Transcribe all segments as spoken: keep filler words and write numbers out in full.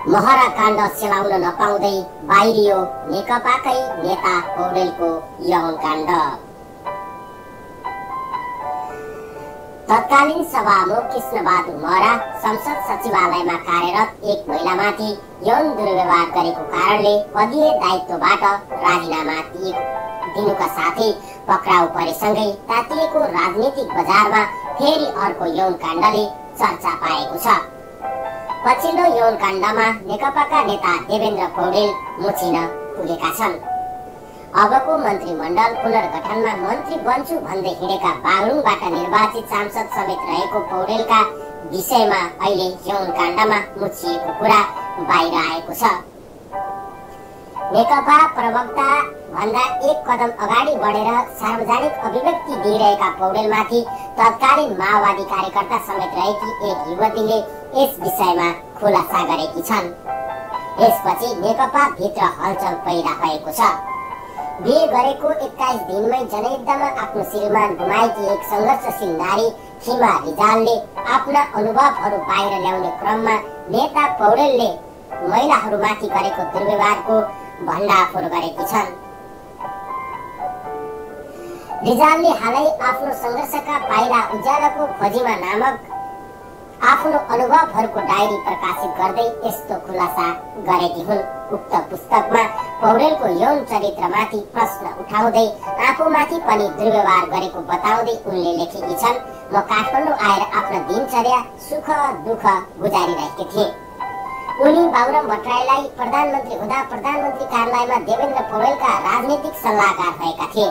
महरा काण्ड सेलाउन नपाउँदै बाहिरियो नेकपाकै नेता पौडेलको यौन काण्ड। तत्कालीन सभामुख कृष्णबहादुर महरा संसद सचिवालयमा कार्यरत एक महिलामाथि यौन दुर्व्यवहार गरेको कारणले पदीय दायित्वबाट राजीनामा दिनुका साथै पक्राउ परेसँगै तातिएको राजनीतिक बजारमा फेरि अर्को यौन काण्डले चर्चा पाएको छ। पछिल्लो यौन काण्डमा नेकपाका नेता देवेन्द्र पौडेल मुचिन पुगेका छन्। अबको मन्त्रीमण्डल पुनर्गठनमा मन्त्री बन्छु भन्दै हिँडेका बागलुङबाट निर्वाचित सांसद समेत रहेको पौडेलका विषयमा अहिले यौन काण्डमा मुछिएको कुरा बाहिर आएको छ। नेकपा प्रवक्ता भन्दा एक कदम अगाडि बढेर सार्वजनिक अभिव्यक्ति दिइरहेका पौडेलमाथि तत्कालीन माओवादी कार्यकर्ता समेत रहेकी एक युवतीले यस विषयमा खुलासा गरेकी छन्। यसपछि नेकपा भित्र हलचल पैदा भएको छ। बिहे गरेको एक्काइस दिनमै जनयुद्धमा आफ्नो श्रीमान गुमाएकी एक संघर्षशील नारी खिमा रिजालले आफ्ना अनुभवहरू बाहिर ल्याउने क्रममा नेता पौडेलले महिलाहरूमाथि गरेको दुर्व्यवहारको भण्डाफोर गरेकी छन्। रिजालले हालै आफ्नो संघर्षका पाइला उज्यालोको खोजीमा नामक आफ्नो अनुभवहरूको डायरी प्रकाशित गर्दै यस्तो खुलासा गरेकी हुन्। उक्त पुस्तकमा पौडेलको यौन चरित्रमाथि प्रश्न उठाउँदै आफूमाथि पनि दुर्व्यवहार गरेको बताउँदै उनले लेखेकी छन्, म काठमाडौँ आएर आफ्नो दिनचर्या सुख दुःख गुजारिरहेकी थिएँ। उनी बाबुराम भट्टराईलाई प्रधानमन्त्री हुँदा प्रधानमन्त्री कार्यालयमा देवेन्द्र पौडेलका राजनीतिक सल्लाहकार भएका थिए।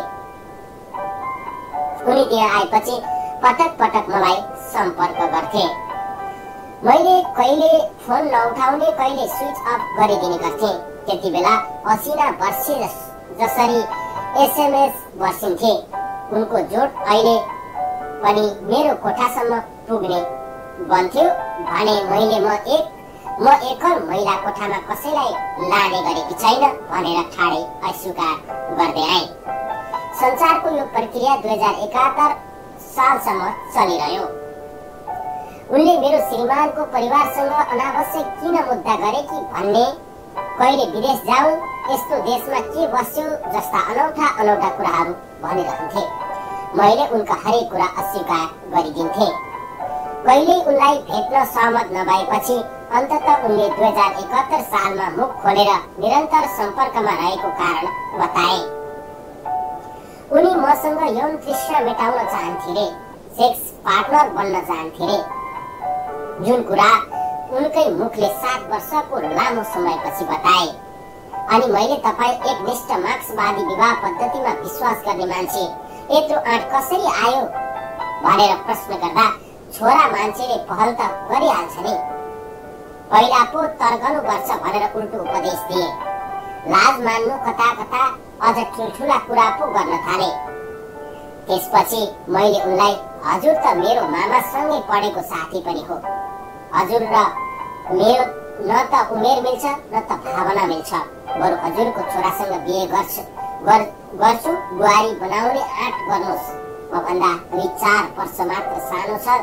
उनी त्यहाँ आएपछि पटक पटक मलाई सम्पर्क गर्थे। मैले कहिले फोन नउठाउने, कहिले स्विच अफ गरिदिने गर्थे। त्यति बेला असिना वर्षे जसरी एसएमएस वर्षिन्थे। उनको जोड अहिले पनि मेरो कोठासम्म पुग्ने बन्थ्यो भने मैले म एक म एकल महिला कोठामा कसैलाई लाने गरेकी छैन भनेर ठाडै अस्वीकार गर्दै आए। संसारको यो प्रक्रिया दुई हजार एकात्तर सालसम्म चलिरह्यो। उनले मेरो श्रीमानको परिवारसँग अनावश्यक किन मुद्दा गरे कि भन्ने, कहिले विदेश जाऊ, यस्तो देशमा के बस्यो जस्ता अनौठा अनौठा कुराहरू भनिरहन्थे। मैले उनका हरेक कुरा अस्वीकार गरिदिन्थे। कहिल्यै उनलाई भेट्न सहमत नभएपछि अन्ततः उनले दुई हजार एकात्तर सालमा मुख खोलेर निरन्तर सम्पर्कमा रहेको कारण बताए। उनी मसँग यौन तृष्णा मेटाउन चाहन्थे रे, सेक्स पार्टनर बन्न चाहन्थे रे, जुन कुरा उनकै मुखले सात वर्षको लामो समयपछि बताए। अनि मैले तपाईँ एक निष्ठ मार्क्सवादी विवाह पद्धतिमा विश्वास गर्ने मान्छे, यत्रो आँट कसरी आयो भनेर प्रश्न गर्दा छोरा मान्छेले पहल त गरिहाल्छ नि, पहिला पो तर्कनुपर्छ भनेर उल्टो उपदेश दिए। लाज मान्नु कता कता अझ ठुल्ठुला कुरा पो गर्न थाले। त्यसपछि मैले उनलाई, हजुर त मेरो मामासँगै पढेको साथी पनि हो, हजुर र मेरो न त उमेर मिल्छ न त भावना मिल्छ, बरु हजुरको छोरासँग बिहे गर्छु गर्छु बुहारी बनाउने आँट गर्नुहोस्, म भन्दा दुई चार वर्ष मात्र सानो छ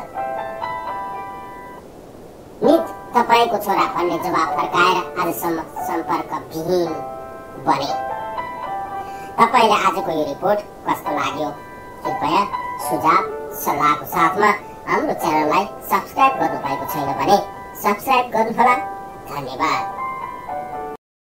नित तपाईँको छोरा भन्ने जवाब फर्काएर आजसम्म सम्पर्क विहीन बने। तपाईँलाई आजको यो रिपोर्ट कस्तो लाग्यो? कृपया सुझाव सल्लाहको साथमा हाम्रो च्यानललाई सब्स्क्राइब गर्नुभएको छैन भने सब्स्क्राइब गर्नुहोला। धन्यवाद।